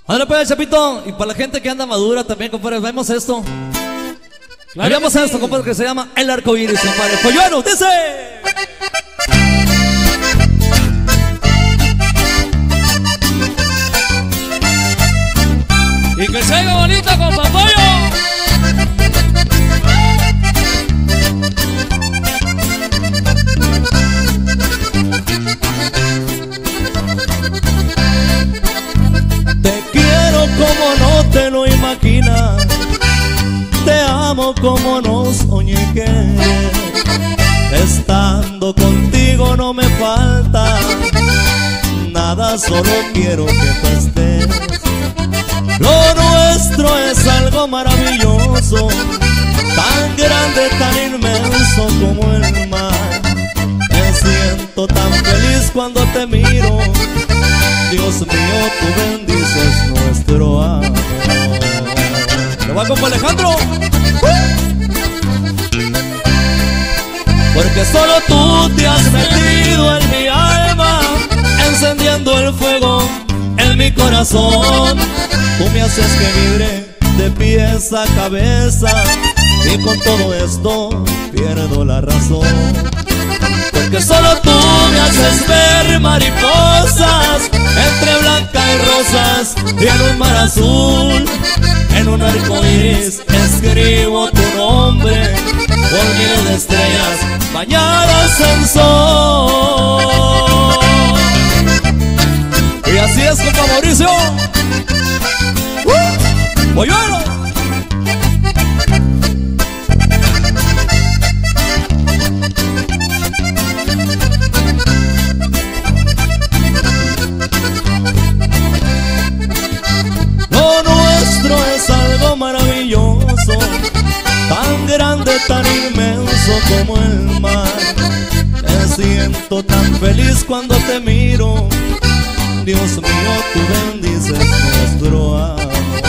Ándale pues, Chapito. Y para la gente que anda madura también, compadre, vemos esto. Claro, vemos esto, compadre, que se llama El Arco Iris, compadre. Polluelo, dice. Y que se haga bonita con Papoyo. Te quiero como no te lo imaginas, te amo como no soñé que estando contigo no me falta nada, solo quiero que tú estés. Lo nuestro es algo maravilloso, tan grande, tan inmenso como el mar. Me siento tan feliz cuando te miro, Dios mío, tú bendices nuestro amor. ¿Lo va con Alejandro? Porque solo tú te has metido en mi alma, encendiendo el fuego en mi corazón. Tú me haces que vibre de pies a cabeza, y con todo esto pierdo la razón. Porque solo tú me haces ver mariposas entre blancas y rosas, y en un mar azul, en un arco iris, escribo tu nombre por miles de estrellas bañadas en sol. Y así es, compa Mauricio. ¡Polluelo! Lo nuestro es algo maravilloso, tan grande, tan inmenso como el mar. Me siento tan feliz cuando te miro, Dios mío, tú bendices nuestro amor.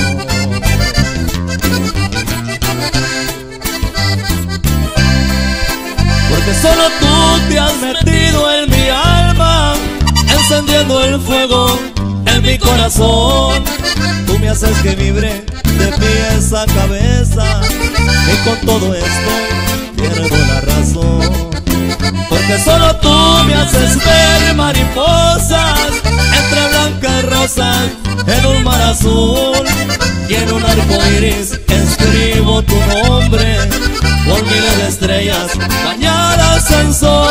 Porque solo tú te has metido en mi alma, encendiendo el fuego en mi corazón. Tú me haces que vibre de pies a cabeza, y con todo esto pierdo la razón. Porque solo tú me haces ver mariposas entre blancas y rosas, en un mar azul, y en un arco iris escribo tu nombre por miles de estrellas bañadas en sol.